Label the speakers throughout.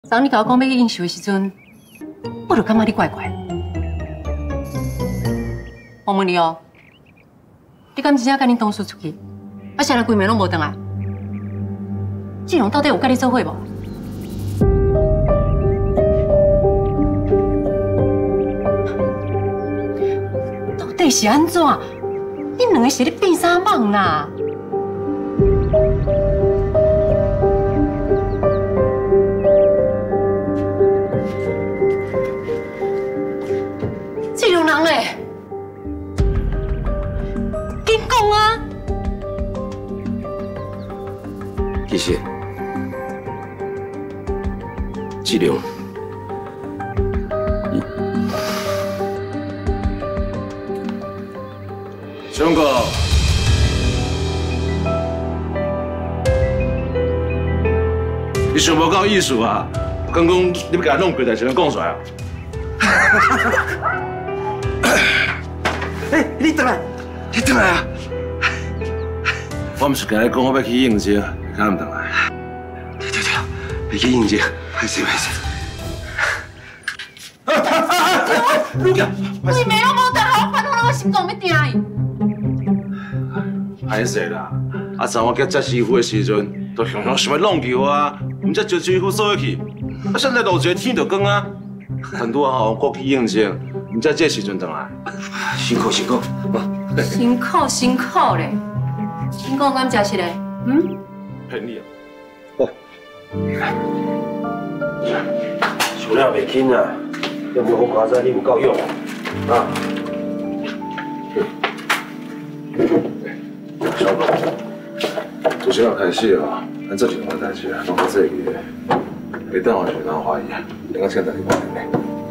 Speaker 1: 昨你甲我讲要去应酬的时阵，我就感觉你怪怪。我问你哦，你敢真正甲恁同事出去？啊，谁来规暝拢无回来？志荣到底有甲你做伙无？到底是安怎？恁两个是咧变啥梦啦？ 这种人嘞，紧讲啊！
Speaker 2: 其实，志良，
Speaker 3: 雄哥，你想无够意思啊？刚讲你要甲弄几台，才能讲出来啊？
Speaker 2: 哎，你回来，你回来啊！
Speaker 3: 我唔是跟你讲我要去应征，你敢唔回来？
Speaker 2: 对，你去应征，歹势。
Speaker 1: 规暝拢无回来，我烦恼我心脏要定去。
Speaker 3: 歹势啦！啊，昨我叫谢师傅的时阵，都常常想要弄去我啊，唔则叫师傅做去。啊，现在路一个天就光啊，很多人吼过去应征，唔则这时阵回来。
Speaker 2: 辛苦。
Speaker 1: 辛苦咧！你讲敢真实嘞？嗯？
Speaker 3: 骗你啊！
Speaker 2: 想了袂紧啊，要不好佳仔你有够用啊！
Speaker 3: 小哥，从现在开始啊，咱这几件代志啊，拢到这个月，下等我就当怀疑，两个钱在你包里面。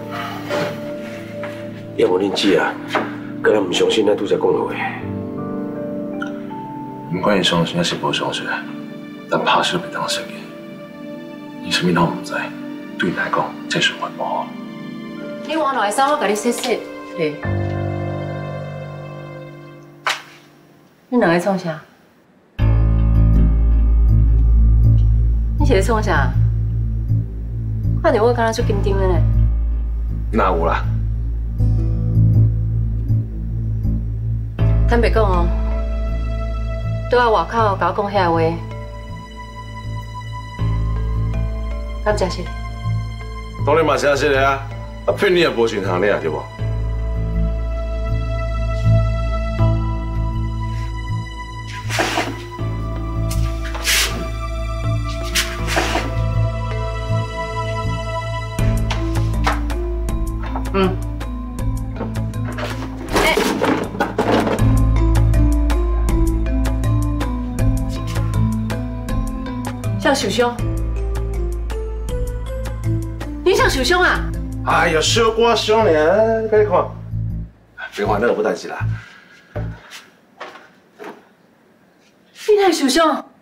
Speaker 2: 要无恁姐啊，敢若唔相信咱拄才讲的话。
Speaker 3: 不管伊相信还是无相信，咱拍死都袂当承认。伊什么拢唔知，对你来讲，这是环保。
Speaker 1: 你换落来衫，我甲你洗洗。对。你两个创啥？你是咧创啥？看着我敢若出紧张的呢。
Speaker 3: 哪有啦？
Speaker 1: 坦白讲哦，对我外口甲我讲遐话，敢真实？
Speaker 3: 当然嘛真实的啊，啊骗你也无成行的啊，对不？
Speaker 1: 嗯。哎。像受伤？你像受伤啊？
Speaker 3: 哎呀，小刮伤尔，快看，别烦恼，无代志啦。
Speaker 1: 你哪会受伤？啊，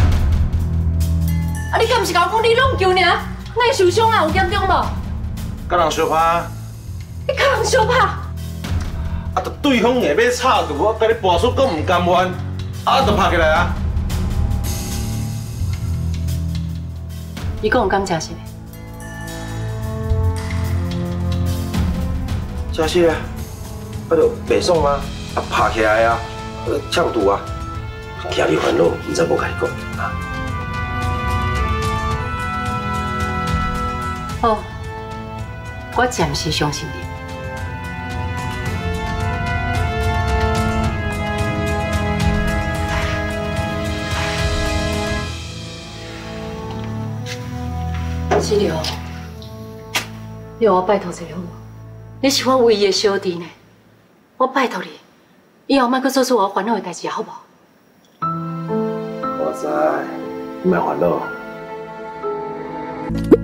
Speaker 1: 你敢不是甲我讲你弄球尔？哪会受伤啊？有严重无？
Speaker 3: 甲人相拍。
Speaker 1: 你甲人相拍？
Speaker 3: 啊，就对方下尾插住我，甲你跋出，佫唔甘愿，啊，就拍起来啊！
Speaker 1: 你讲有敢真实？
Speaker 2: 真实啊，啊就袂爽啊，啊拍起来啊，呛肚啊，惊你烦恼，唔知要甲你讲啊。
Speaker 1: 好，我暂时相信你。志良，你让我拜托一下好无？你是我唯一的小弟呢，我拜托你，以后莫搁做出我烦恼的代志，好不好？
Speaker 2: 我知，唔免烦恼。